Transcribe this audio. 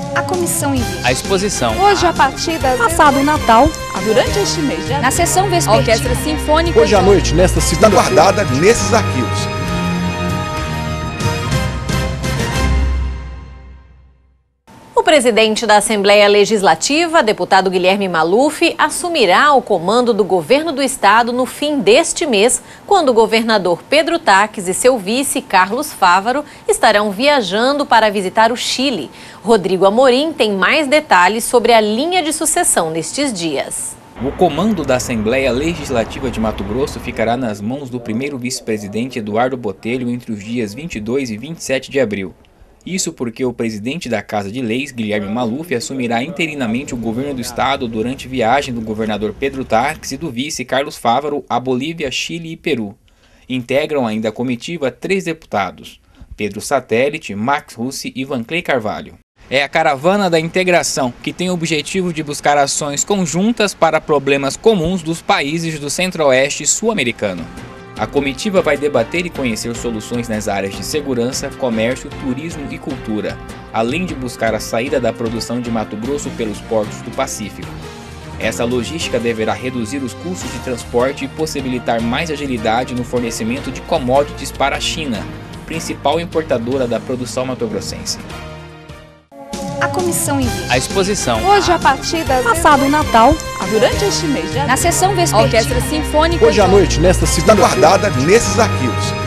A comissão envia. A exposição. Hoje, a partir das... Passado o Natal. Durante este mês, Na sessão vespertina. Orquestra Sinfônica... Hoje à noite, nesta Está segunda... guardada nesses arquivos. O presidente da Assembleia Legislativa, deputado Guilherme Maluf, assumirá o comando do governo do estado no fim deste mês, quando o governador Pedro Taques e seu vice, Carlos Fávaro, estarão viajando para visitar o Chile. Rodrigo Amorim tem mais detalhes sobre a linha de sucessão nestes dias. O comando da Assembleia Legislativa de Mato Grosso ficará nas mãos do primeiro vice-presidente Eduardo Botelho entre os dias 22 e 27 de abril. Isso porque o presidente da Casa de Leis, Guilherme Maluf, assumirá interinamente o governo do estado durante viagem do governador Pedro Taques e do vice Carlos Fávaro a Bolívia, Chile e Peru. Integram ainda a comitiva 3 deputados: Pedro Satélite, Max Russi e Vanclay Carvalho. É a Caravana da Integração, que tem o objetivo de buscar ações conjuntas para problemas comuns dos países do centro-oeste sul-americano. A comitiva vai debater e conhecer soluções nas áreas de segurança, comércio, turismo e cultura, além de buscar a saída da produção de Mato Grosso pelos portos do Pacífico. Essa logística deverá reduzir os custos de transporte e possibilitar mais agilidade no fornecimento de commodities para a China, principal importadora da produção matogrossense. A comissão envia. A exposição. Hoje, a partir das... Passado o Natal. Durante este mês, Na sessão vespertina. Orquestra Sinfônica... Hoje à noite, nesta Está segunda... guardada nesses arquivos.